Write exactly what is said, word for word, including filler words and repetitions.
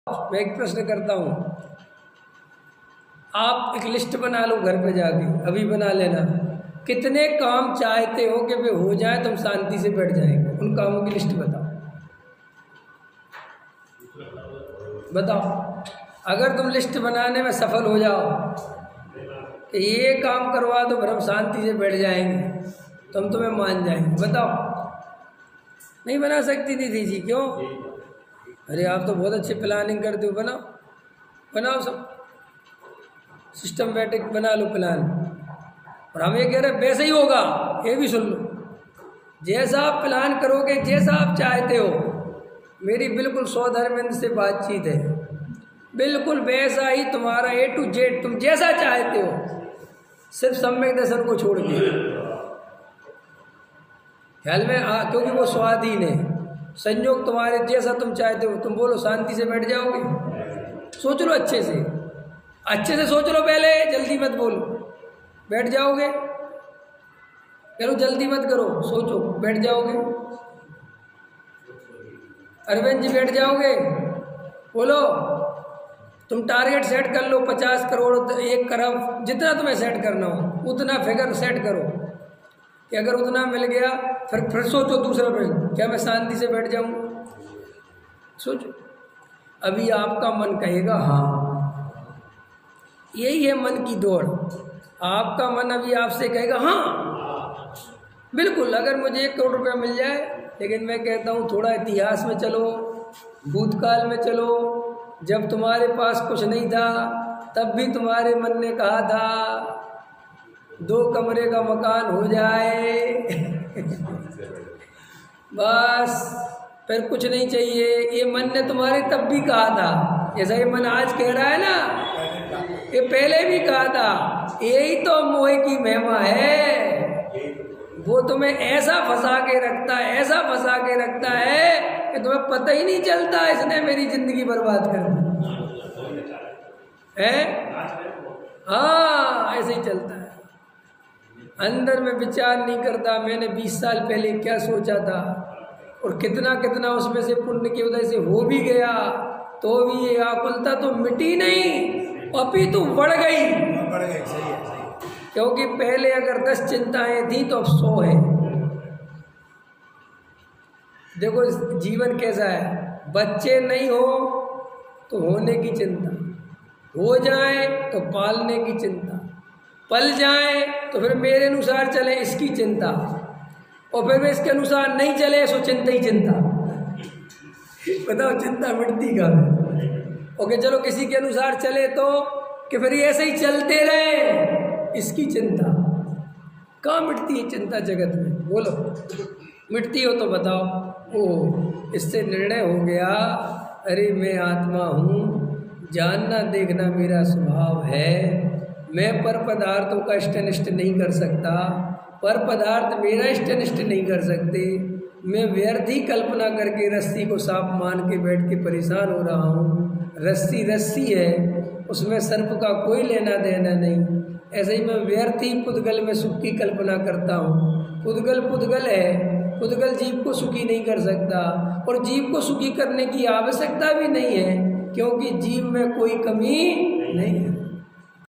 मैं एक प्रश्न करता हूँ, आप एक लिस्ट बना लो घर पे जाके, अभी बना लेना, कितने काम चाहते हो कि वे हो जाए तुम शांति से बैठ जाएंगे, उन कामों की लिस्ट बताओ। बताओ, अगर तुम लिस्ट बनाने में सफल हो जाओ कि ये काम करवा दो फिर हम शांति से बैठ जाएंगे, तो हम तुम्हें मान जाएंगे। बताओ, नहीं बना सकती दीदी जी? क्यों? अरे आप तो बहुत अच्छी प्लानिंग करते हो, बनाओ बनाओ, सब सिस्टमेटिक बना लो प्लान। और हम ये कह रहे वैसे ही होगा, ये भी सुन लो, जैसा आप प्लान करोगे, जैसा आप चाहते हो, मेरी बिल्कुल सौ धर्मेंद्र से बातचीत है, बिल्कुल वैसा ही तुम्हारा ए टू जेड, तुम जैसा चाहते हो, सिर्फ सम्यक दर्शन को छोड़ के। ख्याल में आ, क्योंकि वो स्वाधीन है, संयोग तुम्हारे जैसा तुम चाहते हो, तुम बोलो शांति से बैठ जाओगे। सोच लो अच्छे से, अच्छे से सोच लो, पहले जल्दी मत बोलो। बैठ जाओगे? करो, जल्दी मत करो, सोचो, बैठ जाओगे? अरविंद जी बैठ जाओगे? बोलो। तुम टारगेट सेट कर लो, पचास करोड़, एक करोड़, जितना तुम्हें सेट करना हो उतना फिगर सेट करो कि अगर उतना मिल गया, फिर फिर सोचो दूसरा प्रश्न, क्या मैं शांति से बैठ जाऊंगा? सोचो। अभी आपका मन कहेगा हाँ, यही है मन की दौड़। आपका मन अभी आपसे कहेगा हाँ बिल्कुल, अगर मुझे एक करोड़ रुपया मिल जाए। लेकिन मैं कहता हूँ थोड़ा इतिहास में चलो, भूतकाल में चलो, जब तुम्हारे पास कुछ नहीं था तब भी तुम्हारे मन ने कहा था दो कमरे का मकान हो जाए बस, फिर कुछ नहीं चाहिए। ये मन ने तुम्हारे तब भी कहा था, जैसा ये मन आज कह रहा है ना, ये पहले भी कहा था। यही तो मोह की महिमा है, वो तुम्हें ऐसा फंसा के रखता है, ऐसा फंसा के रखता है कि तुम्हें पता ही नहीं चलता इसने मेरी जिंदगी बर्बाद कर दी है। हाँ, ऐसे ही चलता है, अंदर में विचार नहीं करता मैंने बीस साल पहले क्या सोचा था, और कितना कितना उसमें से पुण्य की वजह से हो भी गया, तो भी ये आकुलता तो मिटी नहीं, अभी तो बढ़ गई। बढ़ गई, सही है, सही है। क्योंकि पहले अगर दस चिंताएं थी तो अब सौ है। देखो जीवन कैसा है, बच्चे नहीं हो तो होने की चिंता, हो जाए तो पालने की चिंता, पल जाए तो फिर मेरे अनुसार चले इसकी चिंता, और फिर इसके अनुसार नहीं चले सो चिंता ही चिंता। बताओ चिंता मिटती कब है? ओके चलो किसी के अनुसार चले तो कि फिर ऐसे ही चलते रहे, इसकी चिंता। कहाँ मिटती है चिंता जगत में? बोलो, मिटती हो तो बताओ। ओ, इससे निर्णय हो गया, अरे मैं आत्मा हूँ, जानना देखना मेरा स्वभाव है, मैं पर पदार्थों का इष्टनिष्ट नहीं कर सकता, पर पदार्थ मेरा इष्टनिष्ट नहीं कर सकते, मैं व्यर्थ ही कल्पना करके रस्सी को सांप मान के बैठ के परेशान हो रहा हूँ। रस्सी रस्सी है, उसमें सर्प का कोई लेना देना नहीं। ऐसे ही मैं व्यर्थ ही पुद्गल में सुख की कल्पना करता हूँ। पुद्गल पुद्गल है, पुद्गल जीव को सुखी नहीं कर सकता, और जीव को सुखी करने की आवश्यकता भी नहीं है, क्योंकि जीव में कोई कमी नहीं है।